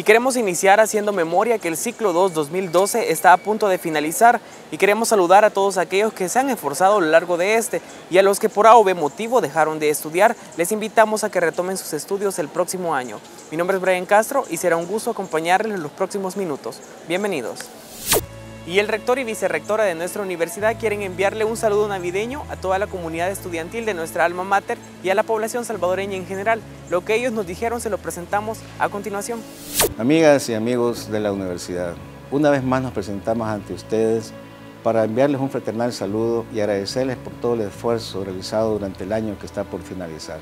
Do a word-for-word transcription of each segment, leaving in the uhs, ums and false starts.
queremos iniciar haciendo memoria que el ciclo dos dos mil doce está a punto de finalizar y queremos saludar a todos aquellos que se han esforzado a lo largo de este y a los que por A o B motivo dejaron de estudiar, les invitamos a que retomen sus estudios el próximo año. Mi nombre es Brian Castro y será un gusto acompañarles en los próximos minutos. Bienvenidos. Y el rector y vicerrectora de nuestra universidad quieren enviarle un saludo navideño a toda la comunidad estudiantil de nuestra alma mater y a la población salvadoreña en general. Lo que ellos nos dijeron se lo presentamos a continuación. Amigas y amigos de la universidad, una vez más nos presentamos ante ustedes para enviarles un fraternal saludo y agradecerles por todo el esfuerzo realizado durante el año que está por finalizar.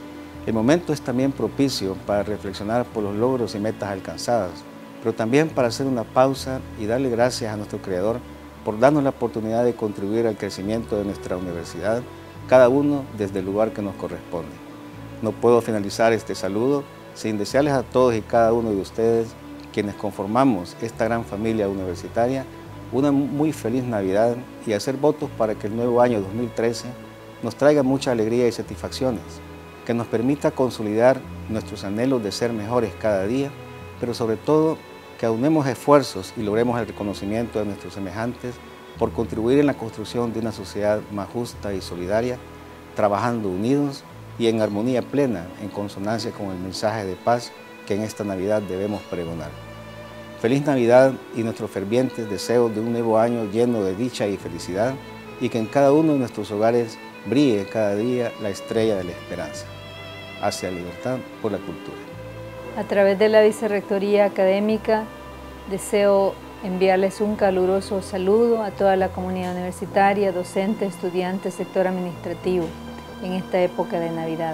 El momento es también propicio para reflexionar por los logros y metas alcanzadas, pero también para hacer una pausa y darle gracias a nuestro Creador por darnos la oportunidad de contribuir al crecimiento de nuestra universidad, cada uno desde el lugar que nos corresponde. No puedo finalizar este saludo sin desearles a todos y cada uno de ustedes, quienes conformamos esta gran familia universitaria, una muy feliz Navidad y hacer votos para que el nuevo año dos mil trece nos traiga mucha alegría y satisfacciones, que nos permita consolidar nuestros anhelos de ser mejores cada día, pero sobre todo que aunemos esfuerzos y logremos el reconocimiento de nuestros semejantes por contribuir en la construcción de una sociedad más justa y solidaria, trabajando unidos y en armonía plena, en consonancia con el mensaje de paz que en esta Navidad debemos pregonar. Feliz Navidad y nuestros fervientes deseos de un nuevo año lleno de dicha y felicidad, y que en cada uno de nuestros hogares brille cada día la estrella de la esperanza, hacia la libertad por la cultura. A través de la Vicerrectoría Académica, deseo enviarles un caluroso saludo a toda la comunidad universitaria, docentes, estudiantes, sector administrativo, en esta época de Navidad.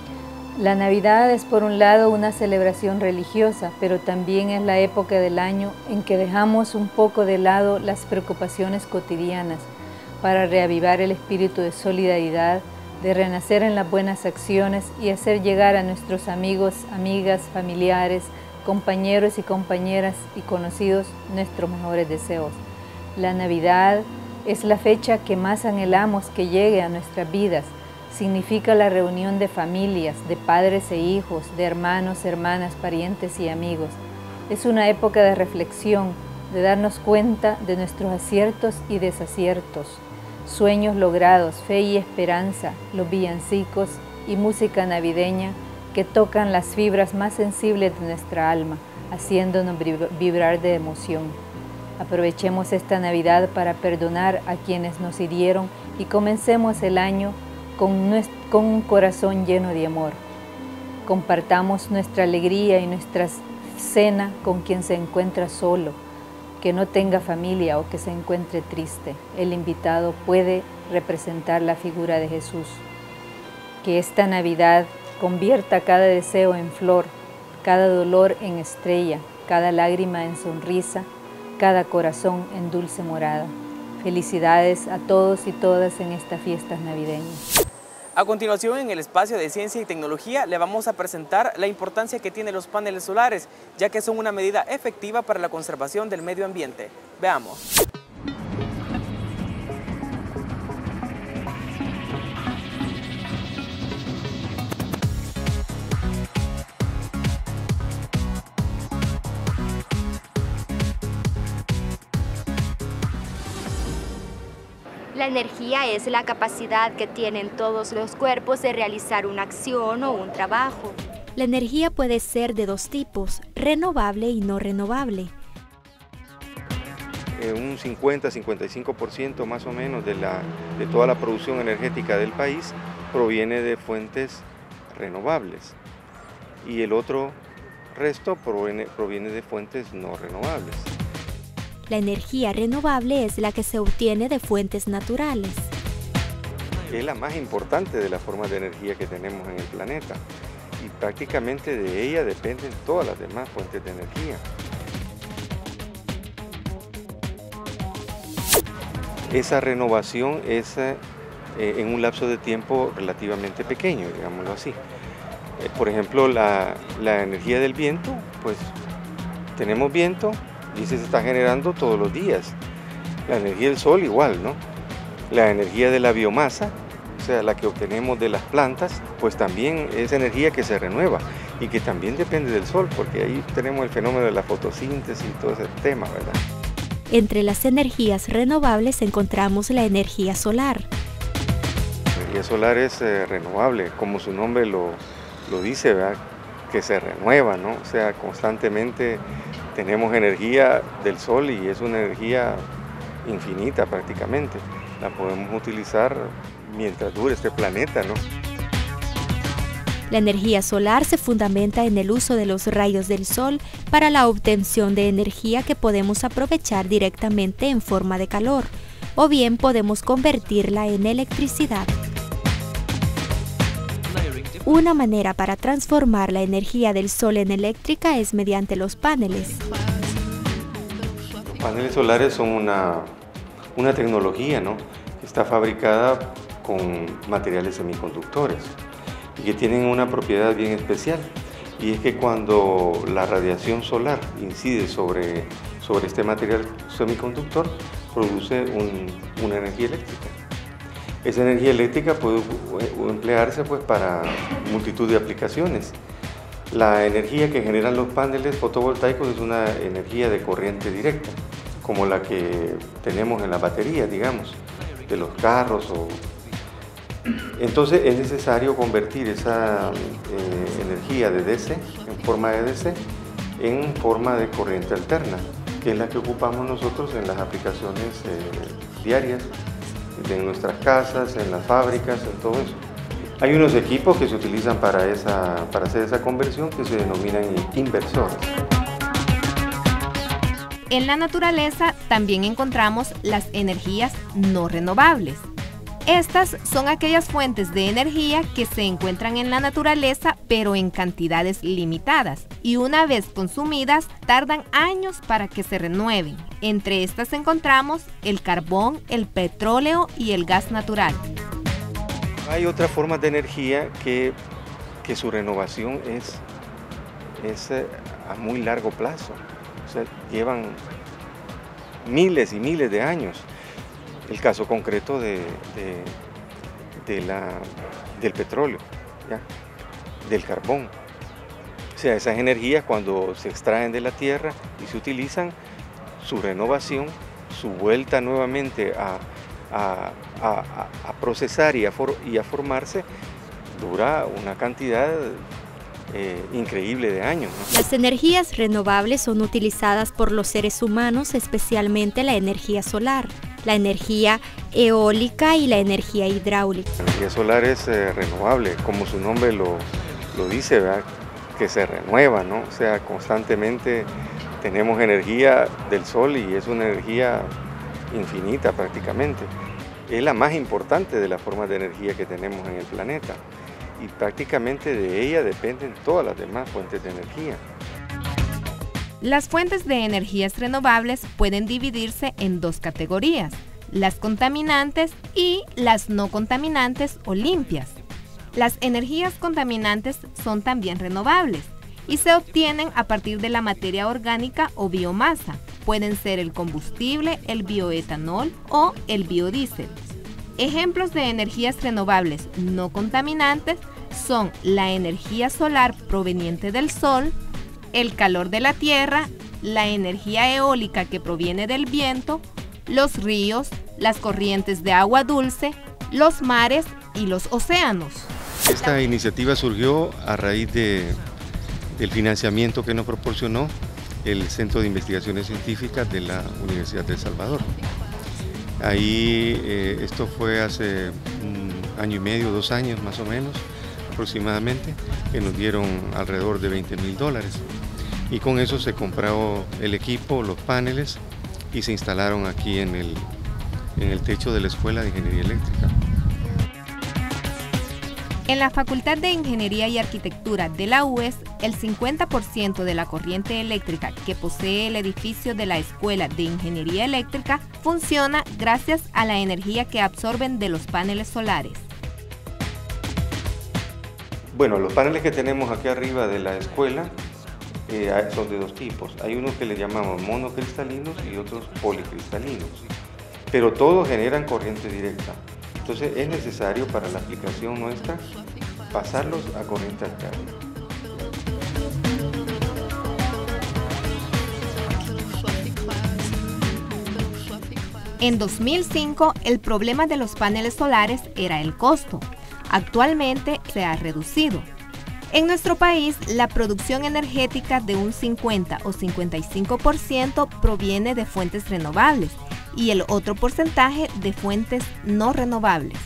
La Navidad es por un lado una celebración religiosa, pero también es la época del año en que dejamos un poco de lado las preocupaciones cotidianas para reavivar el espíritu de solidaridad, de renacer en las buenas acciones y hacer llegar a nuestros amigos, amigas, familiares, compañeros y compañeras y conocidos nuestros mejores deseos. La Navidad es la fecha que más anhelamos que llegue a nuestras vidas. Significa la reunión de familias, de padres e hijos, de hermanos, hermanas, parientes y amigos. Es una época de reflexión, de darnos cuenta de nuestros aciertos y desaciertos, sueños logrados, fe y esperanza, los villancicos y música navideña que tocan las fibras más sensibles de nuestra alma, haciéndonos vibrar de emoción. Aprovechemos esta Navidad para perdonar a quienes nos hirieron y comencemos el año con, nuestro, con un corazón lleno de amor. Compartamos nuestra alegría y nuestra cena con quien se encuentra solo, que no tenga familia o que se encuentre triste. El invitado puede representar la figura de Jesús. Que esta Navidad convierta cada deseo en flor, cada dolor en estrella, cada lágrima en sonrisa, cada corazón en dulce morada. Felicidades a todos y todas en estas fiestas navideñas. A continuación, en el espacio de Ciencia y Tecnología, le vamos a presentar la importancia que tienen los paneles solares, ya que son una medida efectiva para la conservación del medio ambiente. Veamos. La energía es la capacidad que tienen todos los cuerpos de realizar una acción o un trabajo. La energía puede ser de dos tipos, renovable y no renovable. Eh, un cincuenta a cincuenta y cinco por ciento más o menos de, la, de toda la producción energética del país proviene de fuentes renovables y el otro resto proviene, proviene de fuentes no renovables. La energía renovable es la que se obtiene de fuentes naturales. Es la más importante de las formas de energía que tenemos en el planeta y prácticamente de ella dependen todas las demás fuentes de energía. Esa renovación es eh, en un lapso de tiempo relativamente pequeño, digámoslo así. Eh, por ejemplo, la, la energía del viento, pues tenemos viento, y se está generando todos los días. La energía del sol igual, ¿no? La energía de la biomasa sea, la que obtenemos de las plantas, pues también es energía que se renueva y que también depende del sol, porque ahí tenemos el fenómeno de la fotosíntesis y todo ese tema, ¿verdad? Entre las energías renovables encontramos la energía solar. La energía solar es eh, renovable, como su nombre lo, lo dice, ¿verdad? Que se renueva, ¿no? O sea, constantemente tenemos energía del sol y es una energía infinita prácticamente. La podemos utilizar mientras dure este planeta, ¿no? La energía solar se fundamenta en el uso de los rayos del sol para la obtención de energía que podemos aprovechar directamente en forma de calor, o bien podemos convertirla en electricidad. Una manera para transformar la energía del sol en eléctrica es mediante los paneles. Los paneles solares son una, una tecnología, ¿no?, que está fabricada con materiales semiconductores y que tienen una propiedad bien especial, y es que cuando la radiación solar incide sobre, sobre este material semiconductor, produce un, una energía eléctrica. Esa energía eléctrica puede emplearse pues, para multitud de aplicaciones. La energía que generan los paneles fotovoltaicos es una energía de corriente directa, como la que tenemos en la batería, digamos, de los carros. O... Entonces es necesario convertir esa eh, energía de D C, en forma de D C, en forma de corriente alterna, que es la que ocupamos nosotros en las aplicaciones eh, diarias, en nuestras casas, en las fábricas, en todo eso. Hay unos equipos que se utilizan para, esa, para hacer esa conversión que se denominan inversores. En la naturaleza también encontramos las energías no renovables. Estas son aquellas fuentes de energía que se encuentran en la naturaleza, pero en cantidades limitadas, y una vez consumidas tardan años para que se renueven. Entre estas encontramos el carbón, el petróleo y el gas natural. Hay otras formas de energía que, que su renovación es, es a muy largo plazo, o sea, llevan miles y miles de años. El caso concreto de, de, de la, del petróleo, ¿ya? Del carbón. O sea, esas energías cuando se extraen de la tierra y se utilizan, su renovación, su vuelta nuevamente a, a, a, a procesar y a, for, y a formarse, dura una cantidad eh, increíble de años, ¿no? Las energías renovables son utilizadas por los seres humanos, especialmente la energía solar, la energía eólica y la energía hidráulica. La energía solar es eh, renovable, como su nombre lo, lo dice, ¿verdad? Que se renueva, ¿no? O sea, constantemente tenemos energía del sol y es una energía infinita prácticamente. Es la más importante de las formas de energía que tenemos en el planeta y prácticamente de ella dependen todas las demás fuentes de energía. Las fuentes de energías renovables pueden dividirse en dos categorías, las contaminantes y las no contaminantes o limpias. Las energías contaminantes son también renovables y se obtienen a partir de la materia orgánica o biomasa. Pueden ser el combustible, el bioetanol o el biodiesel. Ejemplos de energías renovables no contaminantes son la energía solar proveniente del sol, el calor de la tierra, la energía eólica que proviene del viento, los ríos, las corrientes de agua dulce, los mares y los océanos. Esta iniciativa surgió a raíz de, del financiamiento que nos proporcionó el Centro de Investigaciones Científicas de la Universidad de El Salvador. Ahí, eh, esto fue hace un año y medio, dos años más o menos, aproximadamente, que nos dieron alrededor de veinte mil dólares. Y con eso se compró el equipo, los paneles, y se instalaron aquí en el, en el techo de la Escuela de Ingeniería Eléctrica. En la Facultad de Ingeniería y Arquitectura de la U E S, el cincuenta por ciento de la corriente eléctrica que posee el edificio de la Escuela de Ingeniería Eléctrica funciona gracias a la energía que absorben de los paneles solares. Bueno, los paneles que tenemos aquí arriba de la escuela eh, son de dos tipos. Hay unos que le llamamos monocristalinos y otros policristalinos, pero todos generan corriente directa. Entonces es necesario para la aplicación nuestra pasarlos a corriente alterna. En dos mil cinco, el problema de los paneles solares era el costo. Actualmente se ha reducido. En nuestro país, la producción energética de un cincuenta o cincuenta y cinco por ciento proviene de fuentes renovables y el otro porcentaje de fuentes no renovables.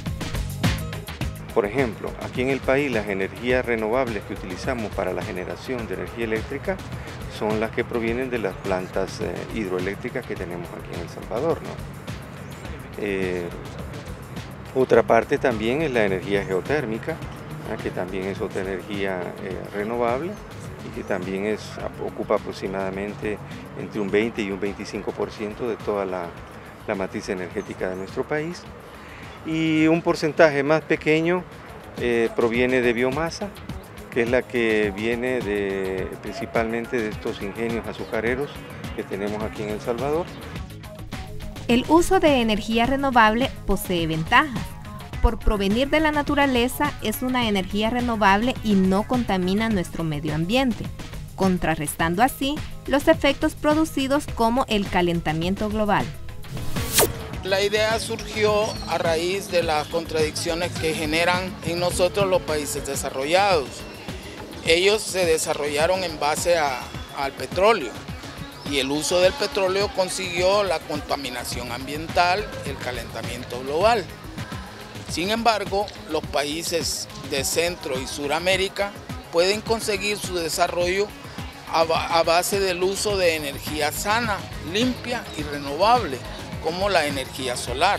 Por ejemplo, aquí en el país las energías renovables que utilizamos para la generación de energía eléctrica son las que provienen de las plantas eh, hidroeléctricas que tenemos aquí en El Salvador, ¿no? Eh, otra parte también es la energía geotérmica, ¿no? Que también es otra energía eh, renovable y que también es, ocupa aproximadamente entre un veinte y un veinticinco por ciento de toda la, la matriz energética de nuestro país. Y un porcentaje más pequeño eh, proviene de biomasa, que es la que viene de, principalmente de estos ingenios azucareros que tenemos aquí en El Salvador. El uso de energía renovable posee ventajas. Por provenir de la naturaleza, es una energía renovable y no contamina nuestro medio ambiente, contrarrestando así los efectos producidos como el calentamiento global. La idea surgió a raíz de las contradicciones que generan en nosotros los países desarrollados. Ellos se desarrollaron en base a, al petróleo y el uso del petróleo consiguió la contaminación ambiental, el calentamiento global. Sin embargo, los países de Centro y Suramérica pueden conseguir su desarrollo a, a base del uso de energía sana, limpia y renovable, como la energía solar.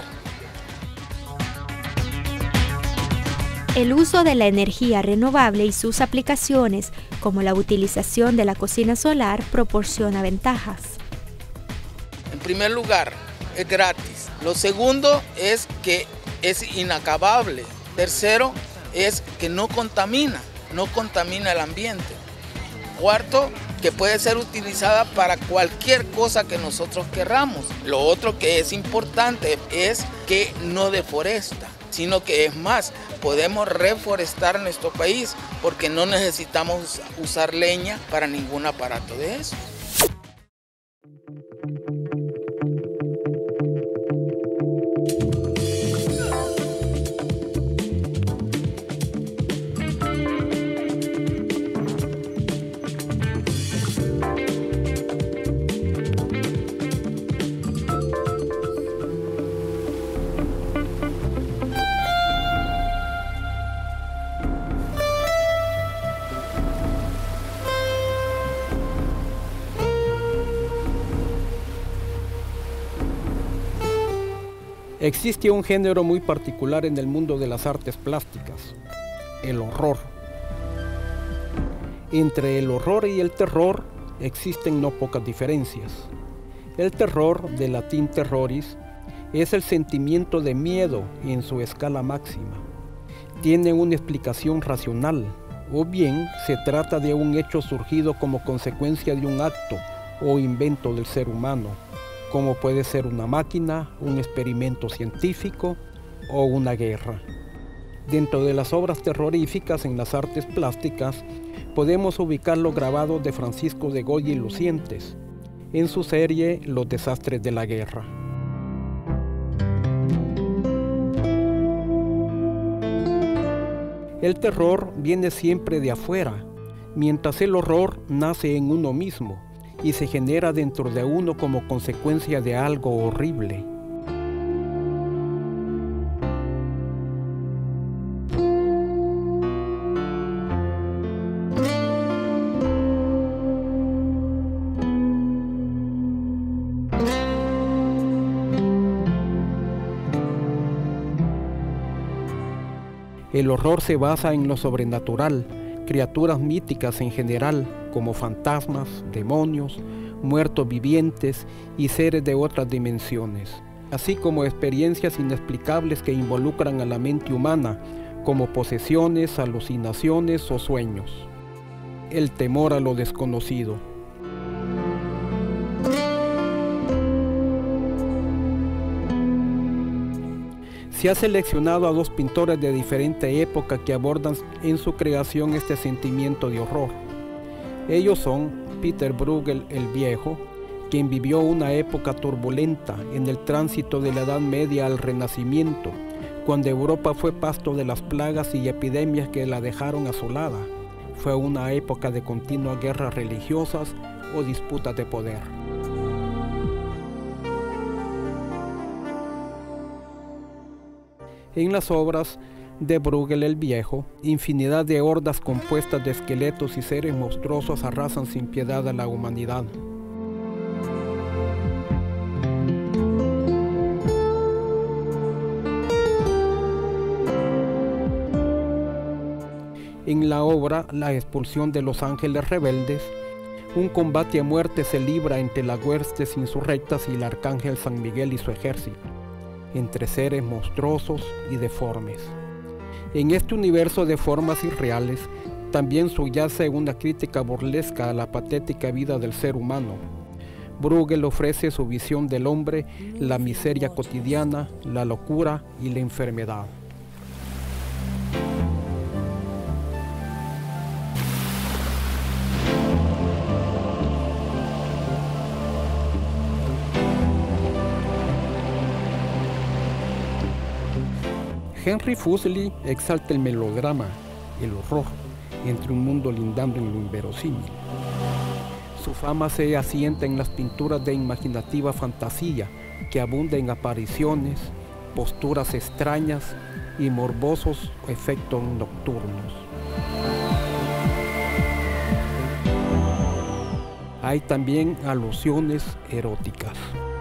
El uso de la energía renovable y sus aplicaciones, como la utilización de la cocina solar, proporciona ventajas. En primer lugar, es gratis. Lo segundo es que es inacabable. Tercero, es que no contamina, no contamina el ambiente. Cuarto, que puede ser utilizada para cualquier cosa que nosotros querramos. Lo otro que es importante es que no deforesta, sino que es más, podemos reforestar nuestro país porque no necesitamos usar leña para ningún aparato de eso. Existe un género muy particular en el mundo de las artes plásticas, el horror. Entre el horror y el terror existen no pocas diferencias. El terror, de latín terroris, es el sentimiento de miedo en su escala máxima. Tiene una explicación racional, o bien se trata de un hecho surgido como consecuencia de un acto o invento del ser humano, como puede ser una máquina, un experimento científico o una guerra. Dentro de las obras terroríficas en las artes plásticas, podemos ubicar los grabados de Francisco de Goya y Lucientes, en su serie Los desastres de la guerra. El terror viene siempre de afuera, mientras el horror nace en uno mismo y se genera dentro de uno como consecuencia de algo horrible. El horror se basa en lo sobrenatural, criaturas míticas en general, como fantasmas, demonios, muertos vivientes y seres de otras dimensiones, así como experiencias inexplicables que involucran a la mente humana, como posesiones, alucinaciones o sueños. El temor a lo desconocido. Se ha seleccionado a dos pintores de diferente época que abordan en su creación este sentimiento de horror. Ellos son Peter Bruegel el Viejo, quien vivió una época turbulenta en el tránsito de la Edad Media al Renacimiento, cuando Europa fue pasto de las plagas y epidemias que la dejaron asolada. Fue una época de continuas guerras religiosas o disputas de poder. En las obras de Bruegel el Viejo, infinidad de hordas compuestas de esqueletos y seres monstruosos arrasan sin piedad a la humanidad. En la obra La expulsión de los ángeles rebeldes, un combate a muerte se libra entre las huestes insurrectas y el arcángel San Miguel y su ejército, entre seres monstruosos y deformes. En este universo de formas irreales, también subyace una crítica burlesca a la patética vida del ser humano. Bruegel ofrece su visión del hombre, la miseria cotidiana, la locura y la enfermedad. Henry Fuseli exalta el melodrama, el horror, entre un mundo lindando en lo inverosímil. Su fama se asienta en las pinturas de imaginativa fantasía que abunda en apariciones, posturas extrañas y morbosos efectos nocturnos. Hay también alusiones eróticas.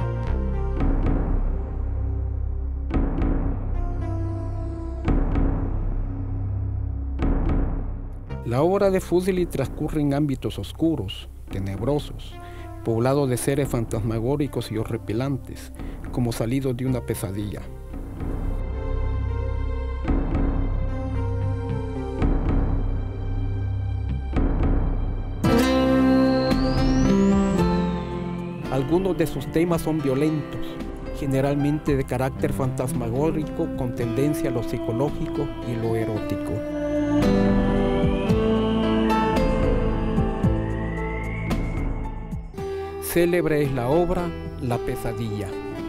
La obra de Fuseli transcurre en ámbitos oscuros, tenebrosos, poblado de seres fantasmagóricos y horripilantes, como salidos de una pesadilla. Algunos de sus temas son violentos, generalmente de carácter fantasmagórico con tendencia a lo psicológico y lo erótico. Célebre es la obra La pesadilla.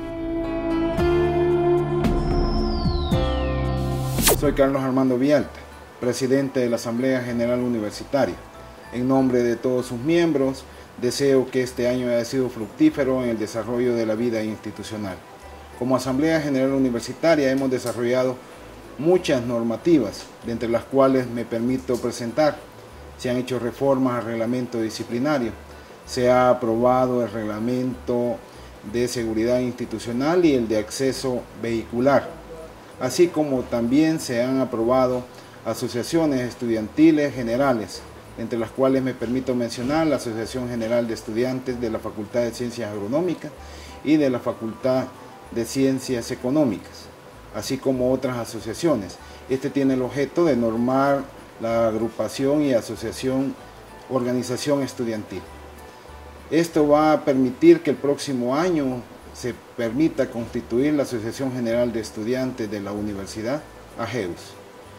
Soy Carlos Armando Villalta, presidente de la Asamblea General Universitaria. En nombre de todos sus miembros, deseo que este año haya sido fructífero en el desarrollo de la vida institucional. Como Asamblea General Universitaria hemos desarrollado muchas normativas, de entre las cuales me permito presentar. Se han hecho reformas al reglamento disciplinario, se ha aprobado el reglamento de seguridad institucional y el de acceso vehicular, así como también se han aprobado asociaciones estudiantiles generales, entre las cuales me permito mencionar la Asociación General de Estudiantes de la Facultad de Ciencias Agronómicas y de la Facultad de Ciencias Económicas, así como otras asociaciones. Este tiene el objeto de normar la agrupación y asociación, organización estudiantil. Esto va a permitir que el próximo año se permita constituir la Asociación General de Estudiantes de la Universidad, AGEUS.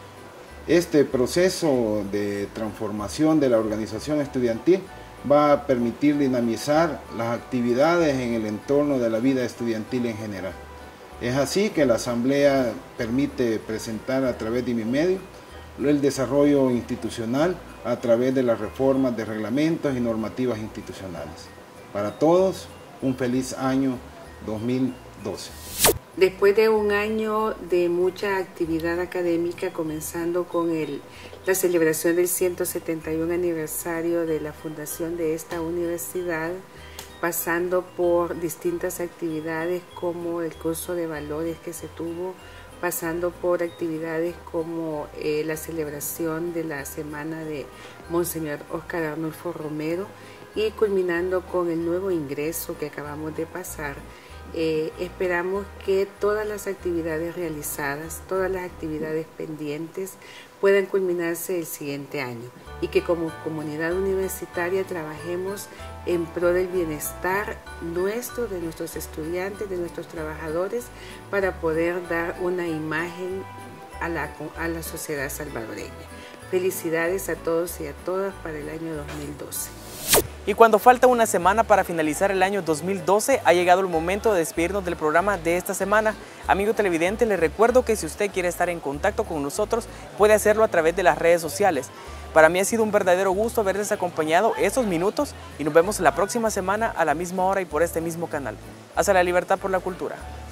Este proceso de transformación de la organización estudiantil va a permitir dinamizar las actividades en el entorno de la vida estudiantil en general. Es así que la Asamblea permite presentar a través de mi medio el desarrollo institucional a través de las reformas de reglamentos y normativas institucionales. Para todos, un feliz año dos mil doce. Después de un año de mucha actividad académica, comenzando con el, la celebración del ciento setenta y uno aniversario de la fundación de esta universidad, pasando por distintas actividades como el curso de valores que se tuvo, pasando por actividades como eh, la celebración de la semana de Monseñor Óscar Arnulfo Romero y culminando con el nuevo ingreso que acabamos de pasar. Eh, esperamos que todas las actividades realizadas, todas las actividades pendientes puedan culminarse el siguiente año y que como comunidad universitaria trabajemos en pro del bienestar nuestro, de nuestros estudiantes, de nuestros trabajadores, para poder dar una imagen a la, a la sociedad salvadoreña. Felicidades a todos y a todas para el año dos mil doce. Y cuando falta una semana para finalizar el año dos mil doce, ha llegado el momento de despedirnos del programa de esta semana. Amigo televidente, le recuerdo que si usted quiere estar en contacto con nosotros, puede hacerlo a través de las redes sociales. Para mí ha sido un verdadero gusto haberles acompañado estos minutos y nos vemos la próxima semana a la misma hora y por este mismo canal. Hacia la libertad por la cultura.